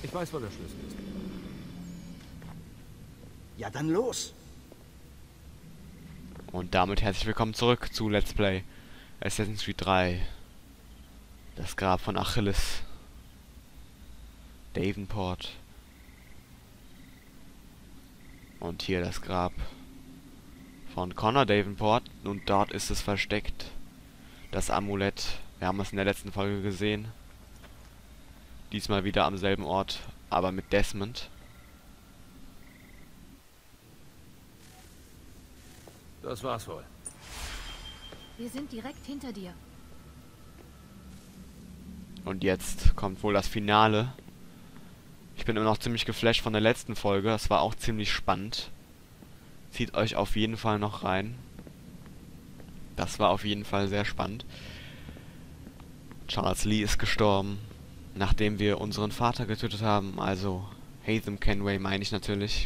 Ich weiß, wo der Schlüssel ist. Ja, dann los. Und damit herzlich willkommen zurück zu Let's Play Assassin's Creed 3. Das Grab von Achilles. Davenport. Und hier das Grab von Connor Davenport. Und dort ist es versteckt. Das Amulett. Wir haben es in der letzten Folge gesehen. Diesmal wieder am selben Ort, aber mit Desmond. Das war's wohl. Wir sind direkt hinter dir. Und jetzt kommt wohl das Finale. Ich bin immer noch ziemlich geflasht von der letzten Folge. Das war auch ziemlich spannend. Zieht euch auf jeden Fall noch rein. Das war auf jeden Fall sehr spannend. Charles Lee ist gestorben, nachdem wir unseren Vater getötet haben. Also Haytham Kenway meine ich natürlich.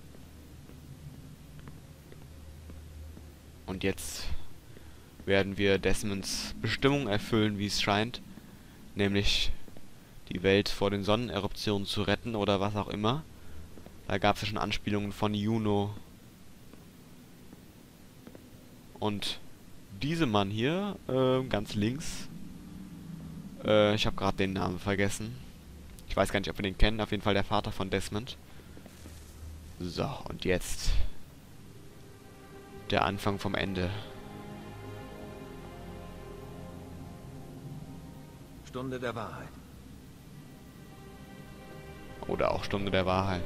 Und jetzt werden wir Desmonds Bestimmung erfüllen, wie es scheint. Nämlich die Welt vor den Sonneneruptionen zu retten oder was auch immer. Da gab es ja schon Anspielungen von Juno. Und dieser Mann hier, ganz links. Ich habe gerade den Namen vergessen. Ich weiß gar nicht, ob wir den kennen. Auf jeden Fall der Vater von Desmond. So, und jetzt der Anfang vom Ende. Stunde der Wahrheit. Oder auch Stunde der Wahrheit.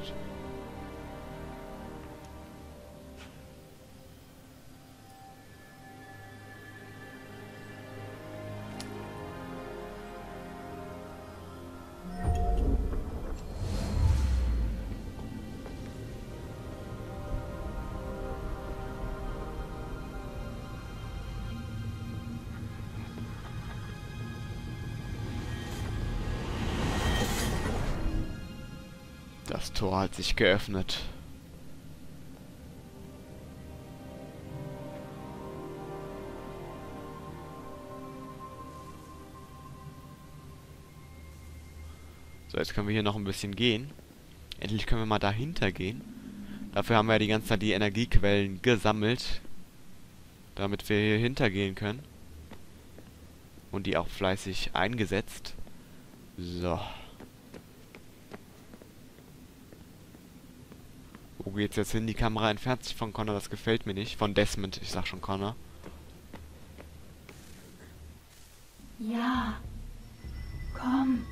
Das Tor hat sich geöffnet. So, jetzt können wir hier noch ein bisschen gehen. Endlich können wir mal dahinter gehen. Dafür haben wir ja die ganze Zeit die Energiequellen gesammelt, damit wir hier hintergehen können. Und die auch fleißig eingesetzt. So. Wo geht's jetzt hin? Die Kamera entfernt sich von Connor, das gefällt mir nicht. Von Desmond, ich sag schon Connor. Ja. Komm.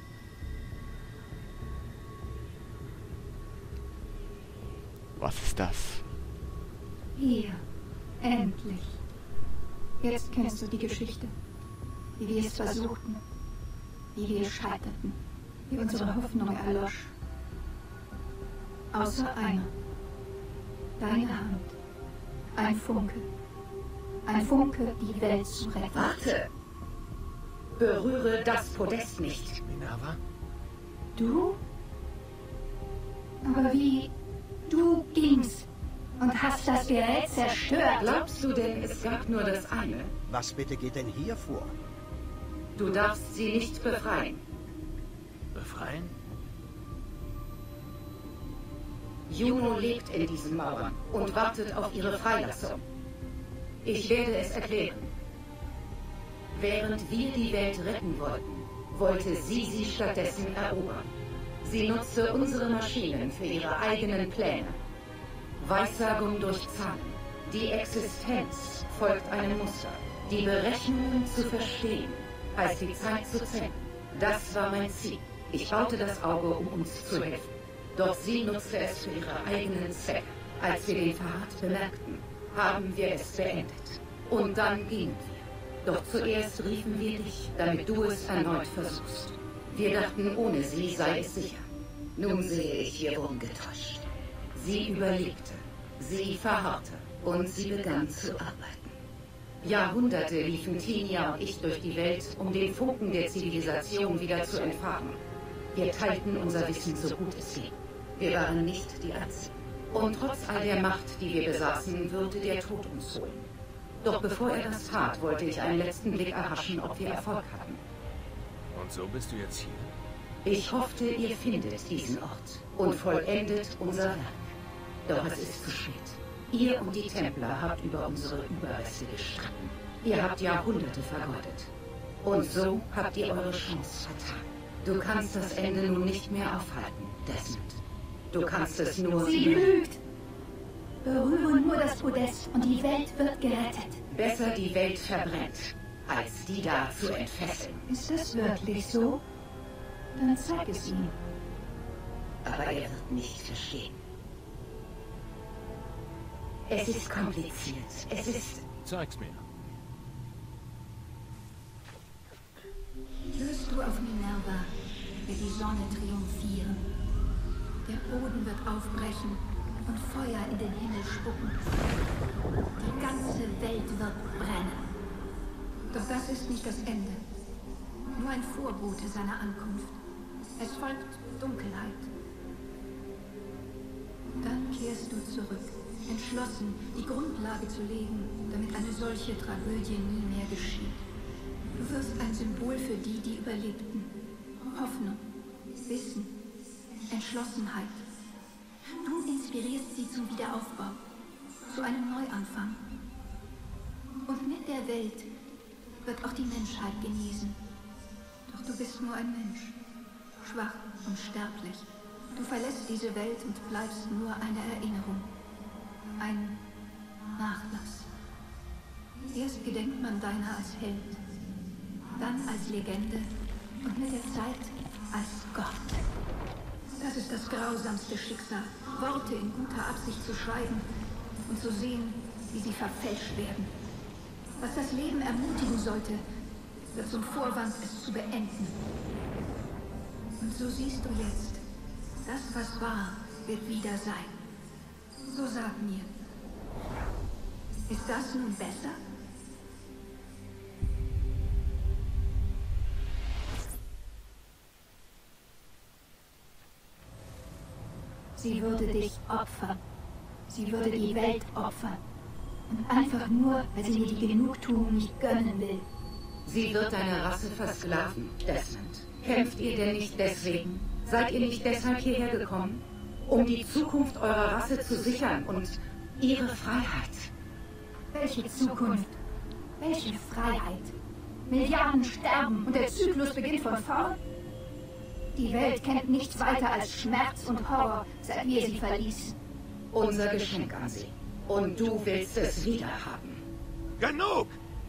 Was ist das? Hier, endlich. Jetzt kennst du die Geschichte. Wie wir es versuchten. Wie wir scheiterten. Wie unsere Hoffnung erlosch. Außer einer. Deine Hand. Ein Funke. Ein Funke, die Welt zu retten. Warte! Berühre das Podest nicht. Minerva? Du? Aber wie? Du gingst und hast das Gerät zerstört. Glaubst du denn, es gab nur das eine? Was bitte geht denn hier vor? Du darfst sie nicht befreien. Befreien? Juno lebt in diesen Mauern und wartet auf ihre Freilassung. Ich werde es erklären. Während wir die Welt retten wollten, wollte sie stattdessen erobern. Sie nutzte unsere Maschinen für ihre eigenen Pläne. Weissagung durch Zahlen. Die Existenz folgt einem Muster. Die Berechnungen zu verstehen, heißt die Zeit zu zählen. Das war mein Ziel. Ich baute das Auge, um uns zu helfen. Doch sie nutzte es für ihre eigenen Zwecke. Als wir den Verrat bemerkten, haben wir es beendet. Und dann gingen wir. Doch zuerst riefen wir dich, damit du es erneut versuchst. Wir dachten, ohne sie sei es sicher. Nun sehe ich, wir wurden getäuscht. Sie überlebte, sie verharrte und sie begann zu arbeiten. Jahrhunderte liefen Tinia und ich durch die Welt, um den Funken der Zivilisation wieder zu entfachen. Wir teilten unser Wissen so gut es ging. Wir waren nicht die Einzigen. Und trotz all der Macht, die wir besaßen, würde der Tod uns holen. Doch bevor er das tat, wollte ich einen letzten Blick erhaschen, ob wir Erfolg hatten. Und so bist du jetzt hier? Ich hoffte, ihr findet diesen Ort und vollendet unser Werk. Doch es ist zu spät. Ihr und die Templer habt über unsere Überreste gestritten. Ihr habt Jahrhunderte vergeudet. Und so habt ihr eure Chance vertan. Du kannst das Ende nun nicht mehr aufhalten, Desmond. Du kannst es nur... Sie lügt! Berühre nur das Podest und die Welt wird gerettet. Besser die Welt verbrennt, als die da zu entfesseln. Ist das wirklich so? Dann zeig es ihm. Aber er wird nicht verstehen. Es ist kompliziert. Es ist... Zeig's mir. Löst du auf Minerva, wird die Sonne triumphieren. Der Boden wird aufbrechen und Feuer in den Himmel spucken. Die ganze Welt wird brennen. Doch das ist nicht das Ende. Nur ein Vorbote seiner Ankunft. Es folgt Dunkelheit. Dann kehrst du zurück, entschlossen, die Grundlage zu legen, damit eine solche Tragödie nie mehr geschieht. Du wirst ein Symbol für die, die überlebten. Hoffnung, Wissen, Entschlossenheit. Du inspirierst sie zum Wiederaufbau, zu einem Neuanfang. Und mit der Welt wird auch die Menschheit genesen. Doch du bist nur ein Mensch, schwach und sterblich. Du verlässt diese Welt und bleibst nur eine Erinnerung, ein Nachlass. Erst gedenkt man deiner als Held, dann als Legende und mit der Zeit als Gott. Das ist das grausamste Schicksal, Worte in guter Absicht zu schreiben und zu sehen, wie sie verfälscht werden. Was das Leben ermutigen sollte, wird zum Vorwand, es zu beenden. Und so siehst du jetzt, das, was war, wird wieder sein. So sag mir, ist das nun besser? Sie würde dich opfern. Sie würde die Welt opfern. Und einfach nur, weil sie mir die Genugtuung nicht gönnen will. Sie wird deine Rasse versklaven, Desmond. Kämpft ihr denn nicht deswegen? Seid ihr nicht deshalb hierher gekommen? Um die Zukunft eurer Rasse zu sichern und ihre Freiheit. Welche Zukunft? Welche Freiheit? Milliarden sterben und der Zyklus beginnt von vorn? Die Welt kennt nichts weiter als Schmerz und Horror, seit wir sie verließen. Unser Geschenk an sie. Und du willst es wieder haben. Genug!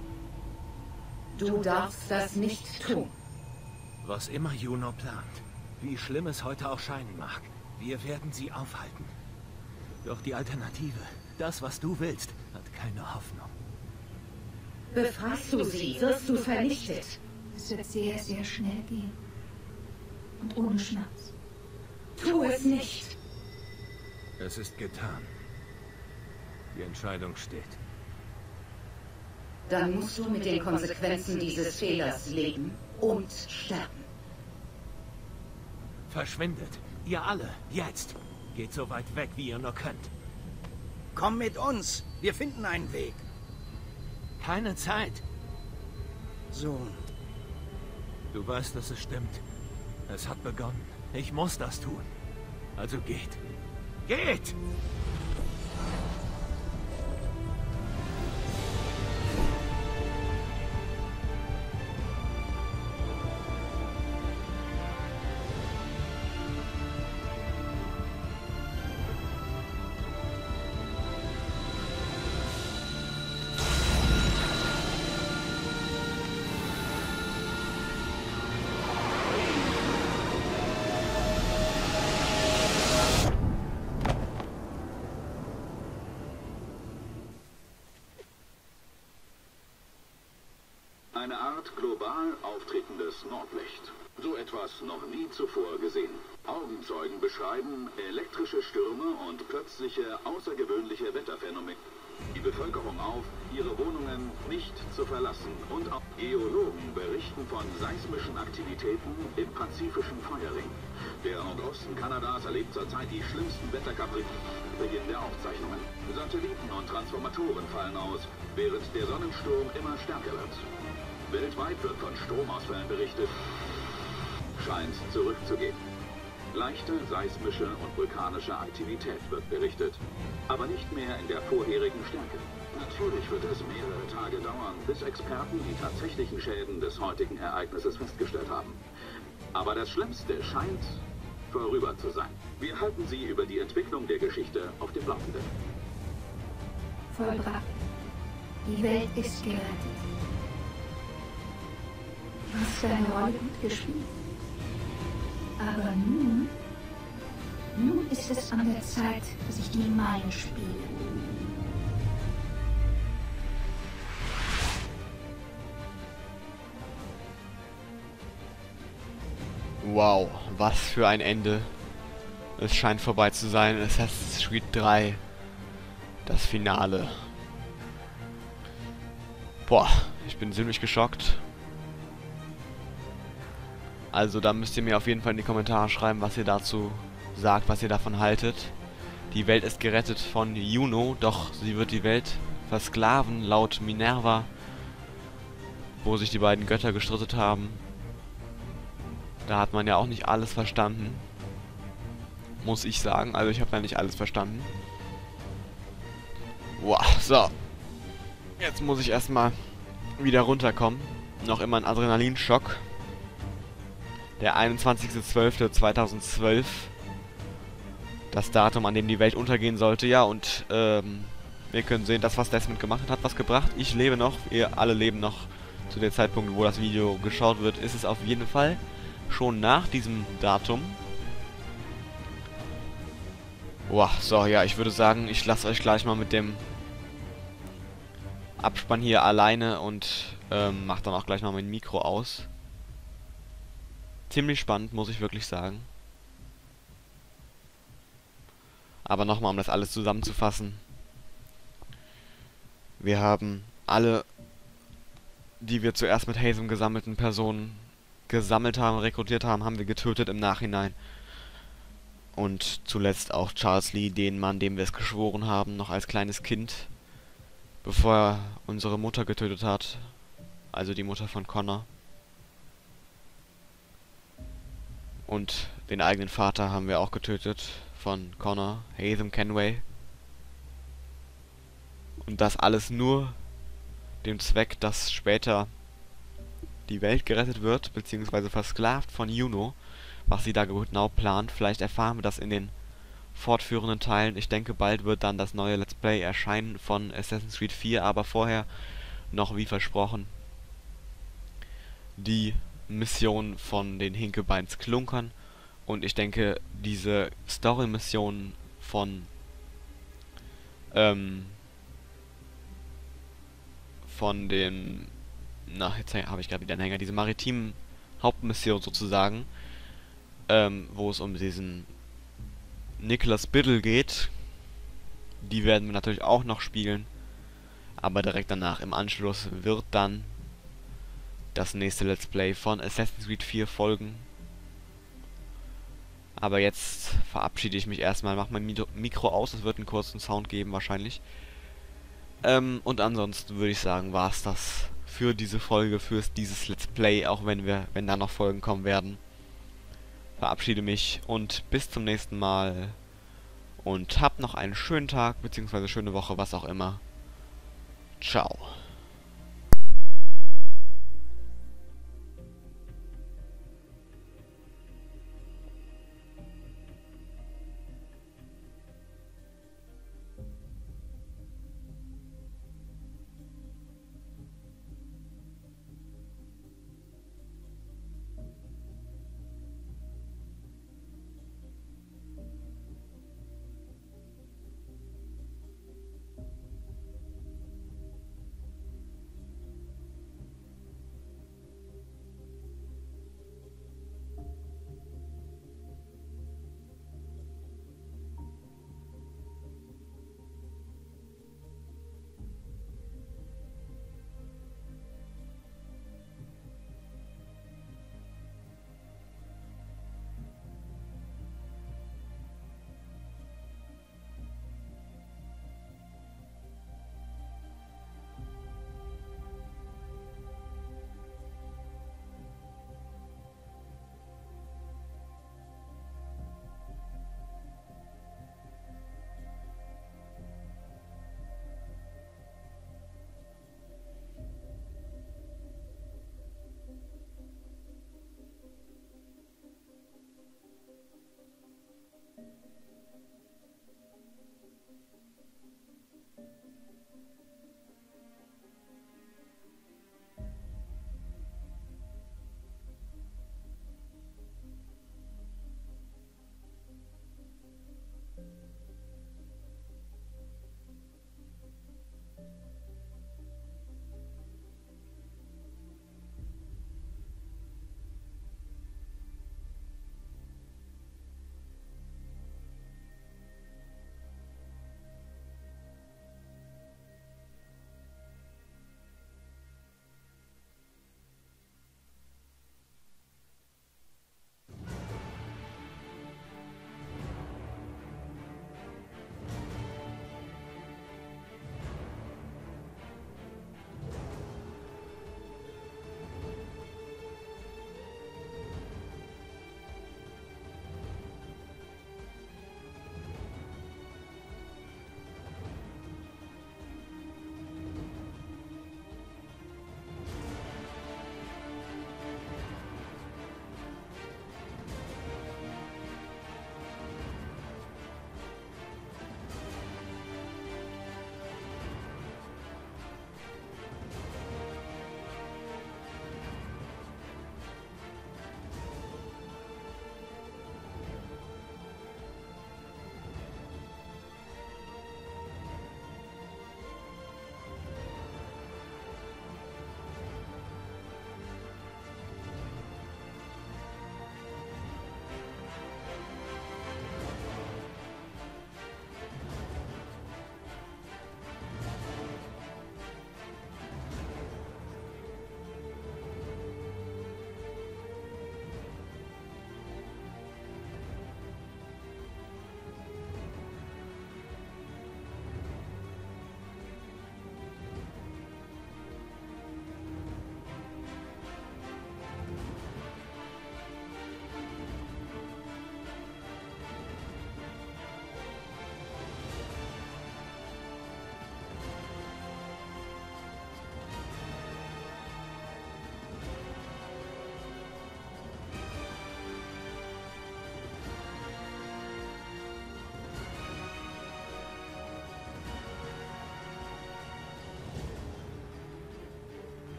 Du darfst das nicht tun. Was immer Juno plant, wie schlimm es heute auch scheinen mag, wir werden sie aufhalten. Doch die Alternative, das, was du willst, hat keine Hoffnung. Befreist du sie, wirst du vernichtet. Es wird sehr, sehr schnell gehen. Und ohne Schmerz. Tu es nicht. Es ist getan. Die Entscheidung steht. Dann musst du mit den Konsequenzen dieses Fehlers leben und sterben. Verschwindet. Ihr alle. Jetzt. Geht so weit weg, wie ihr nur könnt. Komm mit uns. Wir finden einen Weg. Keine Zeit. Sohn. Du weißt, dass es stimmt. Es hat begonnen. Ich muss das tun. Also geht. Geht! Eine Art global auftretendes Nordlicht. So etwas noch nie zuvor gesehen. Augenzeugen beschreiben elektrische Stürme und plötzliche außergewöhnliche Wetterphänomene. Die Bevölkerung auf, ihre Wohnungen nicht zu verlassen. Und auch Geologen berichten von seismischen Aktivitäten im pazifischen Feuerring. Der Nordosten Kanadas erlebt zurzeit die schlimmsten Wetterkapricen. Beginn der Aufzeichnungen. Satelliten und Transformatoren fallen aus, während der Sonnensturm immer stärker wird. Weltweit wird von Stromausfällen berichtet. scheint zurückzugehen. Leichte seismische und vulkanische Aktivität wird berichtet, aber nicht mehr in der vorherigen Stärke. Natürlich wird es mehrere Tage dauern, bis Experten die tatsächlichen Schäden des heutigen Ereignisses festgestellt haben. Aber das Schlimmste scheint vorüber zu sein. Wir halten Sie über die Entwicklung der Geschichte auf dem Laufenden. Vollbracht. Die Welt ist gerettet. Du hast deine Rolle gut gespielt. Aber nun ist es an der Zeit, dass ich die meine spiele. Wow, was für ein Ende. Es scheint vorbei zu sein. Assassin's Creed 3. Das Finale. Boah, ich bin ziemlich geschockt. Also da müsst ihr mir auf jeden Fall in die Kommentare schreiben, was ihr dazu sagt, was ihr davon haltet. Die Welt ist gerettet von Juno, doch sie wird die Welt versklaven, laut Minerva, wo sich die beiden Götter gestritten haben. Da hat man ja auch nicht alles verstanden. Muss ich sagen. Also ich habe da nicht alles verstanden. Boah, so. Jetzt muss ich erstmal wieder runterkommen. Noch immer ein Adrenalinschock. Der 21.12.2012. Das Datum, an dem die Welt untergehen sollte. Ja, und wir können sehen, das, was Desmond gemacht hat, hat was gebracht. Ich lebe noch. Ihr alle leben noch. Zu dem Zeitpunkt, wo das Video geschaut wird, ist es auf jeden Fall schon nach diesem Datum. Boah, so, ja, ich würde sagen, ich lasse euch gleich mal mit dem Abspann hier alleine und mache dann auch gleich mal mein Mikro aus. Ziemlich spannend, muss ich wirklich sagen. Aber nochmal, um das alles zusammenzufassen. Wir haben alle, die wir zuerst mit Hazem gesammelten Personen gesammelt haben, rekrutiert haben, haben wir getötet im Nachhinein. Und zuletzt auch Charles Lee, den Mann, dem wir es geschworen haben, noch als kleines Kind, bevor er unsere Mutter getötet hat. Also die Mutter von Connor. Und den eigenen Vater haben wir auch getötet von Connor, Hazem Kenway. Und das alles nur dem Zweck, dass später die Welt gerettet wird, beziehungsweise versklavt von Juno. Was sie da genau plant. Vielleicht erfahren wir das in den fortführenden Teilen. Ich denke, bald wird dann das neue Let's Play erscheinen von Assassin's Creed 4, aber vorher noch, wie versprochen, die Mission von den Hinkebeins Klunkern. Und ich denke, diese Story-Mission von den, jetzt habe ich gerade wieder einen Hänger, diese maritimen Hauptmission sozusagen, wo es um diesen Nicholas Biddle geht. Die werden wir natürlich auch noch spielen. Aber direkt danach, im Anschluss, wird dann das nächste Let's Play von Assassin's Creed 4 folgen. Aber jetzt verabschiede ich mich erstmal, mache mein Mikro aus, es wird einen kurzen Sound geben wahrscheinlich. Und ansonsten würde ich sagen, war es das für diese Folge, für dieses Let's Play, auch wenn da noch Folgen kommen werden. Verabschiede mich und bis zum nächsten Mal. Und habt noch einen schönen Tag, beziehungsweise schöne Woche, was auch immer. Ciao.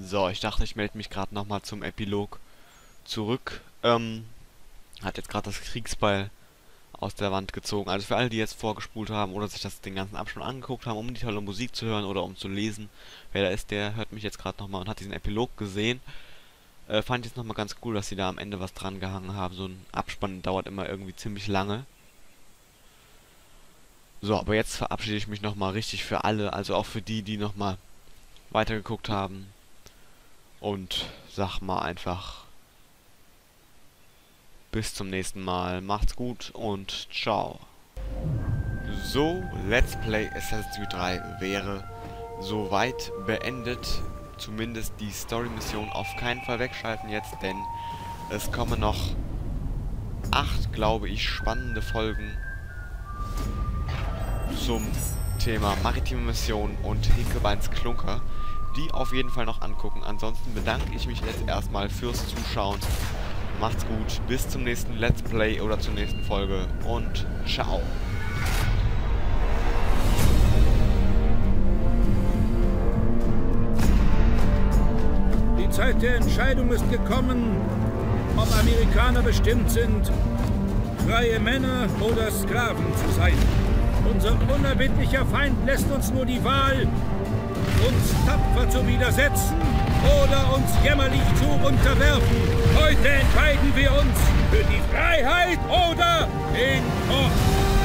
So, ich dachte, ich melde mich gerade nochmal zum Epilog zurück. Hat jetzt gerade das Kriegsbeil aus der Wand gezogen. Also für alle, die jetzt vorgespult haben oder sich den ganzen Abschnitt angeguckt haben, um die tolle Musik zu hören oder um zu lesen, wer da ist, der hört mich jetzt gerade nochmal und hat diesen Epilog gesehen. Fand ich jetzt nochmal ganz cool, dass sie da am Ende was dran gehangen haben. So ein Abspann dauert immer irgendwie ziemlich lange. So, aber jetzt verabschiede ich mich nochmal richtig für alle, also auch für die, die nochmal weitergeguckt haben. Und sag mal einfach bis zum nächsten Mal. Macht's gut und ciao. So, Let's Play Assassin's Creed 3 wäre soweit beendet. Zumindest die Story-Mission auf keinen Fall wegschalten jetzt, denn es kommen noch 8, glaube ich, spannende Folgen zum Thema maritime Mission und Hinkebeins Klunker, die auf jeden Fall noch angucken. Ansonsten bedanke ich mich jetzt erstmal fürs Zuschauen. Macht's gut, bis zum nächsten Let's Play oder zur nächsten Folge und ciao. Die Zeit der Entscheidung ist gekommen, ob Amerikaner bestimmt sind, freie Männer oder Sklaven zu sein. Unser unerbittlicher Feind lässt uns nur die Wahl, uns tapfer zu widersetzen oder uns jämmerlich zu unterwerfen. Heute entscheiden wir uns für die Freiheit oder den Tod.